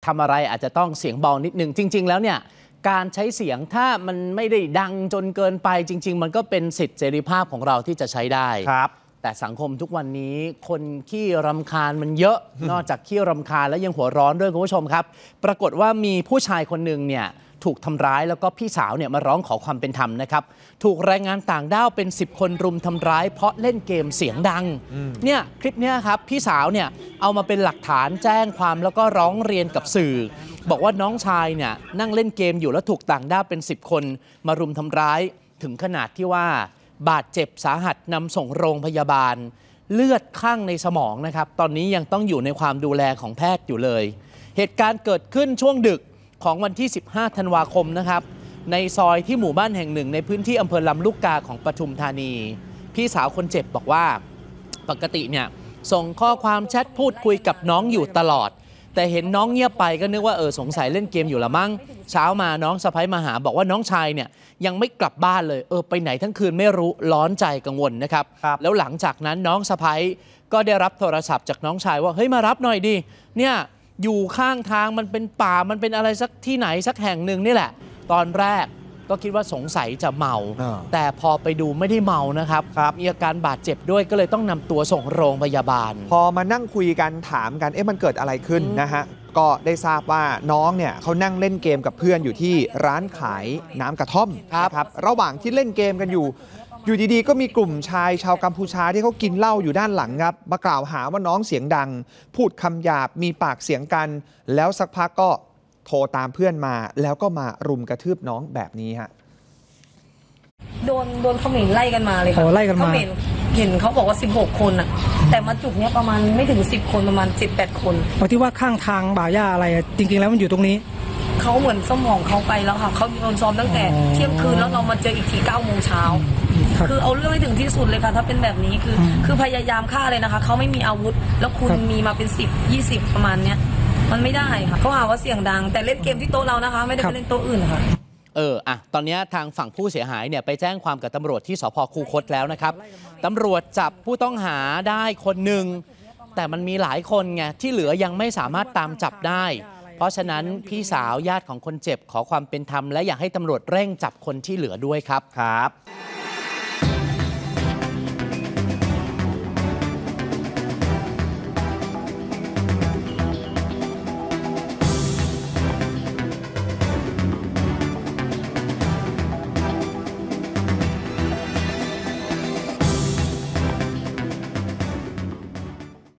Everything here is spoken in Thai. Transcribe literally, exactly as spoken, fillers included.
ทำอะไรอาจจะต้องเสียงเบานิดนึงจริงๆแล้วเนี่ยการใช้เสียงถ้ามันไม่ได้ดังจนเกินไปจริงๆมันก็เป็นสิทธิเสรีภาพของเราที่จะใช้ได้ครับแต่สังคมทุกวันนี้คนขี้รำคาญมันเยอะ นอกจากขี้รำคาญแล้วยังหัวร้อนด้วยคุณผู้ชมครับปรากฏว่ามีผู้ชายคนหนึ่งเนี่ยถูกทำร้ายแล้วก็พี่สาวเนี่ยมาร้องขอความเป็นธรรมนะครับถูกแรงงานต่างด้าวเป็นสิบคนรุมทำร้ายเพราะเล่นเกมเสียงดังเนี่ยคลิปนี้ครับพี่สาวเนี่ยเอามาเป็นหลักฐานแจ้งความแล้วก็ร้องเรียนกับสื่อบอกว่าน้องชายเนี่ยนั่งเล่นเกมอยู่แล้วถูกต่างด้าวเป็นสิบคนมารุมทำร้ายถึงขนาดที่ว่าบาดเจ็บสาหัสนำส่งโรงพยาบาลเลือดข้างในสมองนะครับตอนนี้ยังต้องอยู่ในความดูแลของแพทย์อยู่เลยเหตุการณ์เกิดขึ้นช่วงดึกของวันที่สิบห้าธันวาคมนะครับในซอยที่หมู่บ้านแห่งหนึ่งในพื้นที่อำเภอลำลูกกาของปทุมธานีพี่สาวคนเจ็บบอกว่าปกติเนี่ยส่งข้อความแชทพูดคุยกับน้องอยู่ตลอดแต่เห็นน้องเงียบไปก็นึกว่าเออสงสัยเล่นเกมอยู่ละมั้งเช้ามาน้องสะใภ้มาหาบอกว่าน้องชายเนี่ยยังไม่กลับบ้านเลยเออไปไหนทั้งคืนไม่รู้ร้อนใจกังวลนะครับแล้วหลังจากนั้นน้องสะใภ้ก็ได้รับโทรศัพท์จากน้องชายว่าเฮ้ยมารับหน่อยดิเนี่ยอยู่ข้างทางมันเป็นป่ามันเป็นอะไรสักที่ไหนสักแห่งหนึ่งนี่แหละตอนแรกก็คิดว่าสงสัยจะเมาแต่พอไปดูไม่ได้เมานะครับมีอาการบาดเจ็บด้วยก็เลยต้องนำตัวส่งโรงพยาบาลพอมานั่งคุยกันถามกันเอ๊ะมันเกิดอะไรขึ้นนะฮะก็ได้ทราบว่าน้องเนี่ยเขานั่งเล่นเกมกับเพื่อนอยู่ที่ร้านขายน้ำกระท่อมครับระหว่างที่เล่นเกมกันอยู่อยู่ดีๆก็มีกลุ่มชายชาวกัมพูชาที่เขากินเหล้าอยู่ด้านหลังครับมากล่าวหาว่าน้องเสียงดังพูดคำหยาบมีปากเสียงกันแล้วสักพักก็โทรตามเพื่อนมาแล้วก็มารุมกระทืบน้องแบบนี้ฮะโดนโดนเขมรไล่กันมาเลยค่ะไล่กันมาเห็นเขาบอกว่าสิบหกคนอะแต่มาจุดเนี้ยประมาณไม่ถึงสิบคนประมาณเจ็ดแปดคนเอาที่ว่าข้างทางบ่าหญ้าอะไรจริงๆแล้วมันอยู่ตรงนี้เขาเหมือนสมองเขาไปแล้วค่ะเขาโดนซ้อมตั้งแต่เที่ยงคืนแล้วเรามาเจออีกทีเก้าโมงเช้าคือเอาเรื่องให้ถึงที่สุดเลยค่ะถ้าเป็นแบบนี้คือคือพยายามฆ่าเลยนะคะเขาไม่มีอาวุธแล้วคุณมีมาเป็นสิบยี่สิบประมาณเนี้ยมันไม่ได้ค่ะเขาหาว่าเสียงดังแต่เล่นเกมที่โต๊ะเรานะคะไม่ได้ไปเล่นโต๊ะอื่นค่ะเอออ่ะตอนนี้ทางฝั่งผู้เสียหายเนี่ยไปแจ้งความกับตำรวจที่สภ.คูคตแล้วนะครับตำรวจจับผู้ต้องหาได้คนหนึ่งแต่มันมีหลายคนไงที่เหลือยังไม่สามารถตามจับได้เพราะฉะนั้นพี่สาวญาติของคนเจ็บขอความเป็นธรรมและอยากให้ตำรวจเร่งจับคนที่เหลือด้วยครับครับ